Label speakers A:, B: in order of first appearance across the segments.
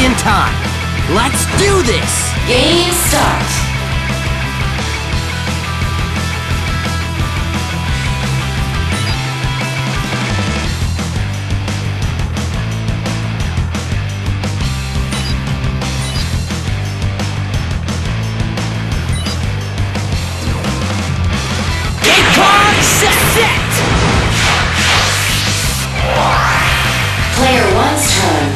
A: in time. Let's do this!
B: Game start.
A: Set!
B: Player one's turn.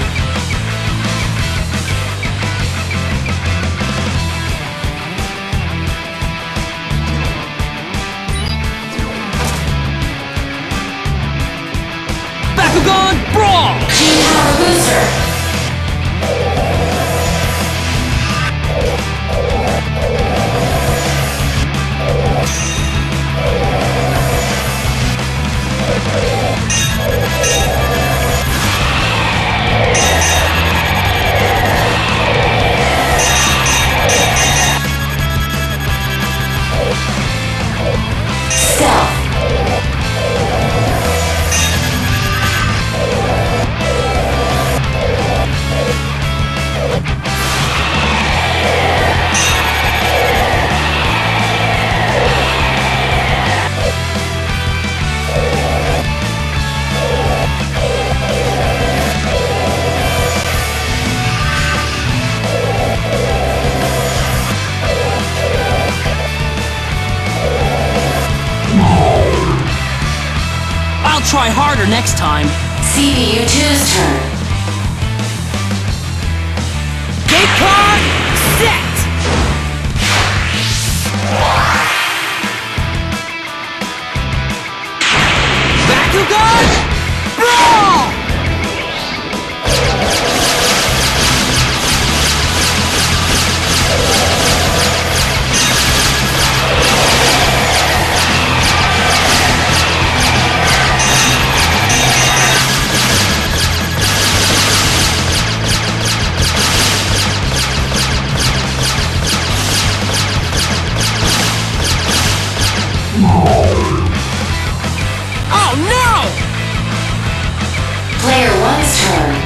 A: Bakugan Brawl!
B: G-Power Booster.
A: I'll try harder next time.
B: CBU2's turn.
A: Gate card, set! Bakugan Brawl! Oh no!
B: Player one's turn.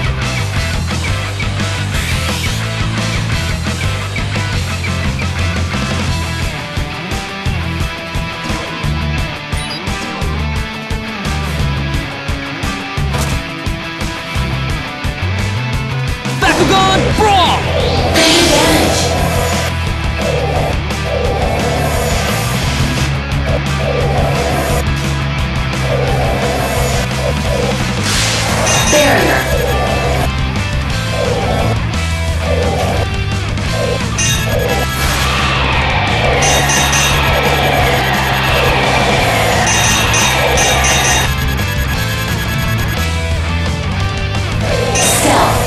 A: Bakugan Brawl!
B: Big damage. Barrier. Stealth.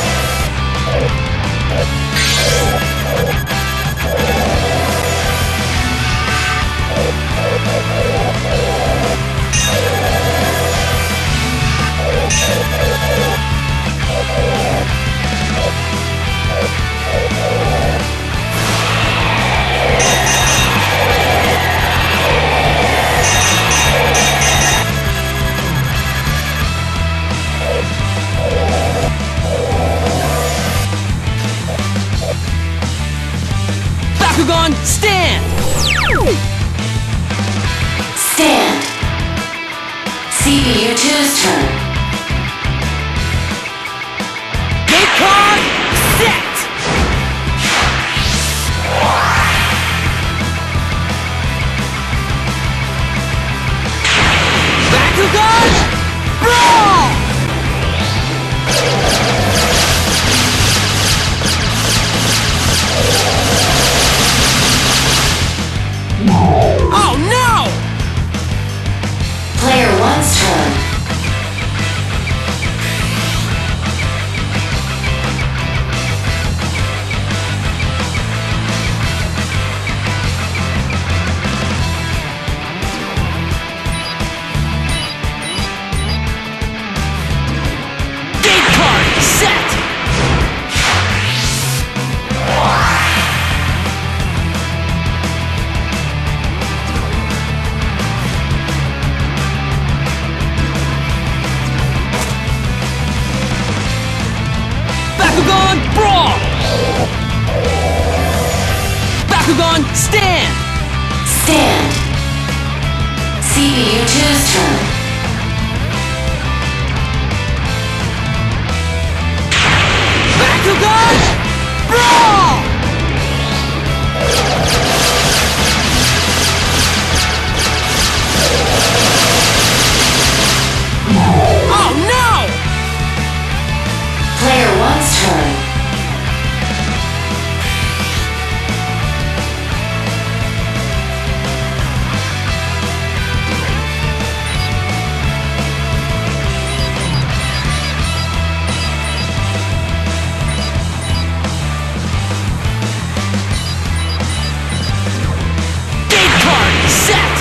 A: Bakugan Stand!
B: Stand. CBU2's turn.
A: Gate card, set! Bakugan Brawl! Oh no!
B: Player one's turn.
A: Bakugan, stand!
B: Stand. CPU2's turn.
A: Bakugan, brawl! Oh no!
B: Player 1's turn.
A: Gate card, set!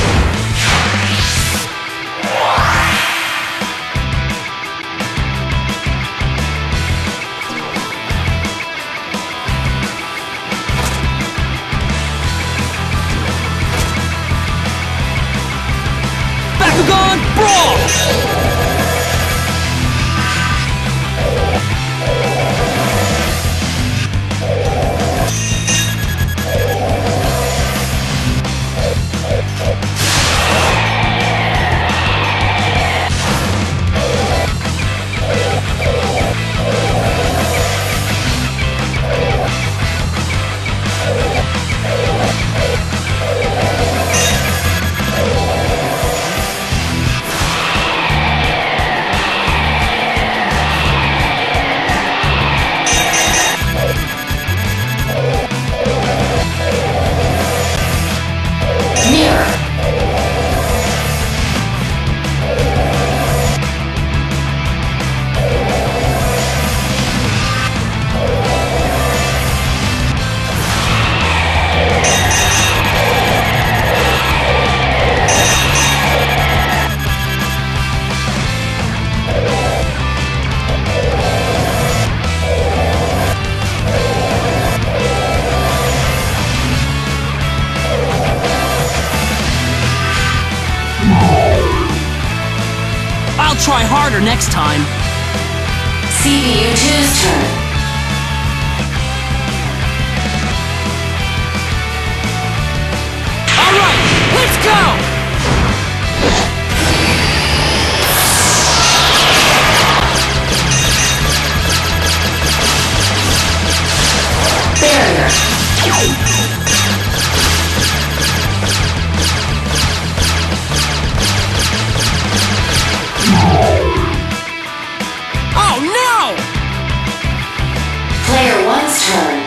A: Bakugan, brawl!
B: Mirror.
A: I'll try harder next time.
B: CPU2's turn.
A: Alright, let's go!
B: Barrier.
A: Oh no!
B: Player 1's turn.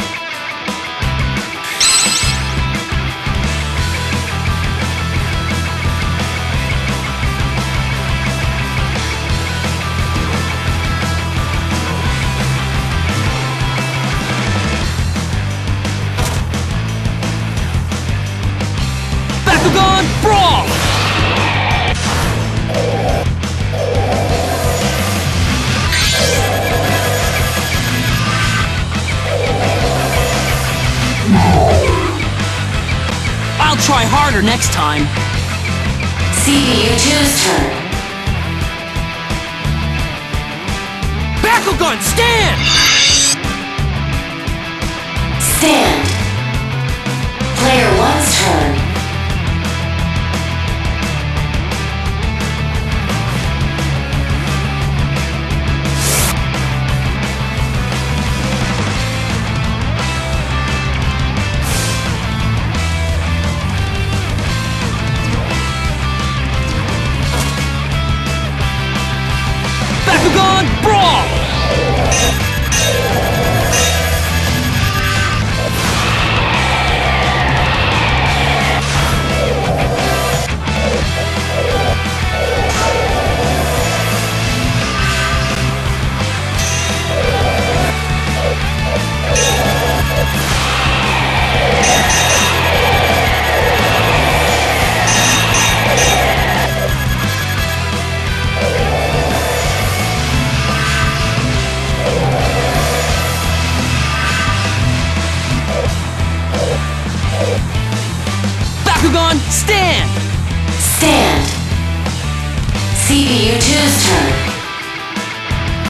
A: Bakugan, brawl! I'll try harder next time.
B: CPU2's turn.
A: Bakugan, stand!
B: Stand. Player 1's turn.
A: Bakugan, brawl! Bakugan, stand!
B: Stand. CPU2's turn.